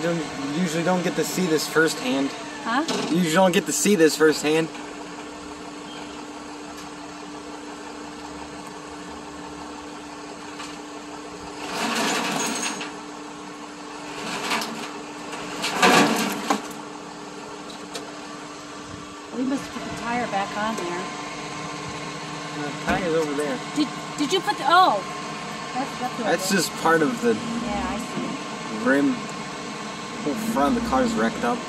usually don't get to see this firsthand. Huh? You usually don't get to see this firsthand. We must put the tire back on there. The tire's over there. Did you put the... Oh! That's just part of the Yeah, I see. rim. Whole front of the car's wrecked up.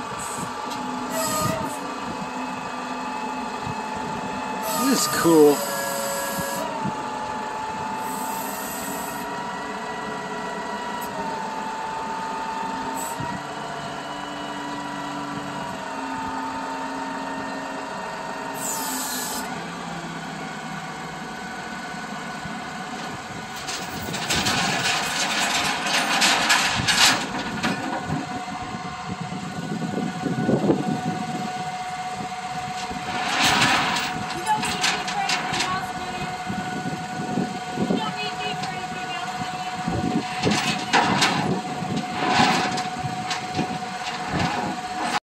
This is cool.